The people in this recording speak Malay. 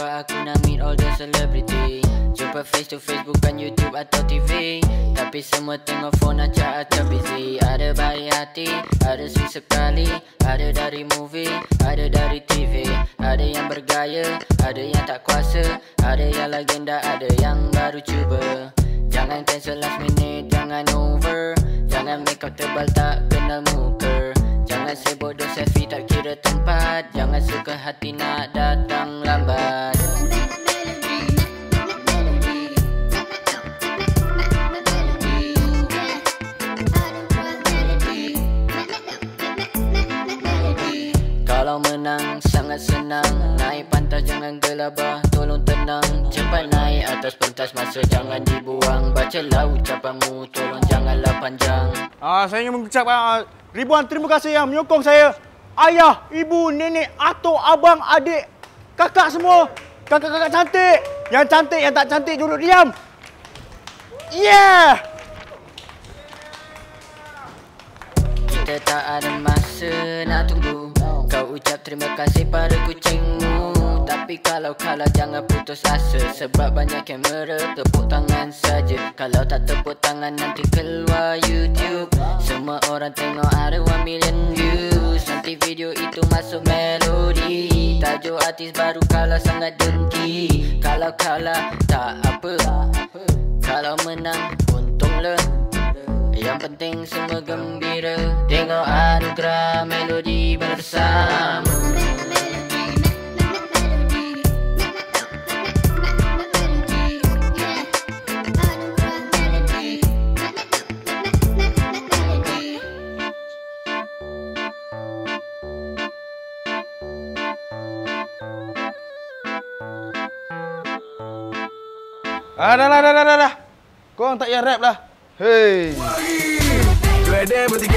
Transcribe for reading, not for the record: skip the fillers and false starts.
Sebab aku nak meet all the celebrity. Jumpa face to face bukan YouTube atau TV. Tapi semua tengok phone acak-acak busy. Ada baik hati, ada sweet sekali. Ada dari movie, ada dari TV. Ada yang bergaya, ada yang tak kuasa. Ada yang legenda, ada yang baru cuba. Jangan cancel last minute, jangan over. Jangan make up tebal tak kenal muka. Jangan sibuk do selfie tak kira tempat. Jangan suka hati nak datang lambat. Kalau menang sangat senang. Naik pantas jangan gelabah, tolong tenang. Cepat naik atas pentas, masa jangan dibuang. Bacalah ucapanmu, tolong janganlah panjang. Saya ingin mengucapkan ribuan terima kasih yang menyokong saya. Ayah, ibu, nenek, atuk, abang, adik, kakak semua. Kakak-kakak cantik. Yang cantik, yang tak cantik duduk diam. Yeah! Kita tak ada masa nak tunggu. Kau ucap terima kasih pada kucingmu. Tapi kalau kalah jangan putus asa. Sebab banyak kamera, tepuk tangan saja. Kalau tak tepuk tangan nanti keluar YouTube. Semua orang tengok ada 1 million views. Nanti video itu masuk melodi. Tajuk artis baru kalah sangat dengki. Kalau kalah tak apa, kalau menang untunglah. Yang penting semua gembira. Tengok anugerah melodi bersama. Dah. Korang tak payah rap lah. Hey.